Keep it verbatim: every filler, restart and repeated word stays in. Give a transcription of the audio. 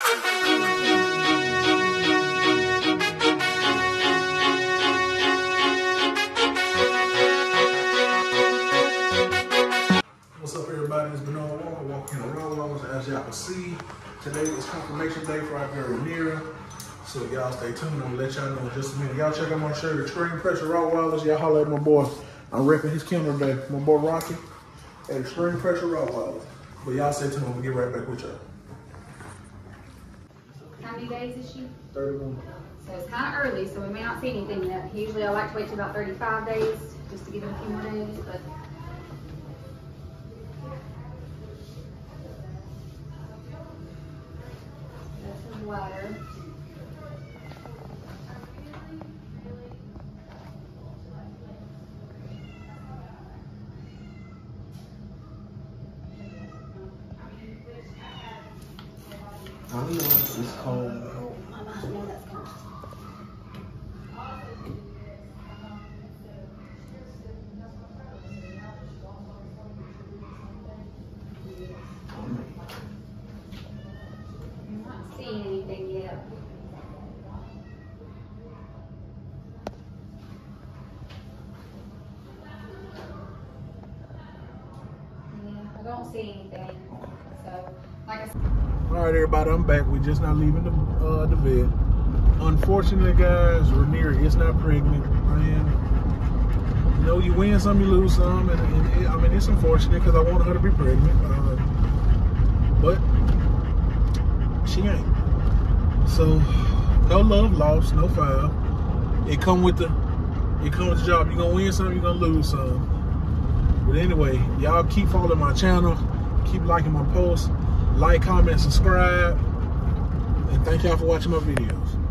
What's up, everybody? It's Bernard Walker, walking in the Raw Walls. As y'all can see, today is confirmation day for our girl Rhaenyra. So y'all stay tuned. I'm gonna let y'all know in just a minute. Y'all check out my shirt, Extreme Pressure Raw Walls. Y'all holler at my boy. I'm repping his kennel today. My boy Rocky at Extreme Pressure Raw Walls. But y'all stay tuned. I'm gonna get right back with y'all. How many days is she? thirty-one. So it's kind of early, so we may not see anything yet. Usually I like to wait till about thirty-five days just to give them a few more days, but that's his ladder. I don't know, it's cold. Oh, my gosh, no, that's coming. I'm not seeing anything yet. Yeah, I don't see anything. So, like I said. All right, everybody, I'm back. We're just not leaving the uh, the bed. Unfortunately, guys, Rhaenyra is not pregnant. And you know, you win some, you lose some, and, and it, I mean, it's unfortunate because I wanted her to be pregnant, uh, but she ain't. So, no love lost, no foul. It come with the it come with the job. You're gonna win some, you're gonna lose some. But anyway, y'all keep following my channel, keep liking my posts. Like, comment, subscribe, and thank y'all for watching my videos.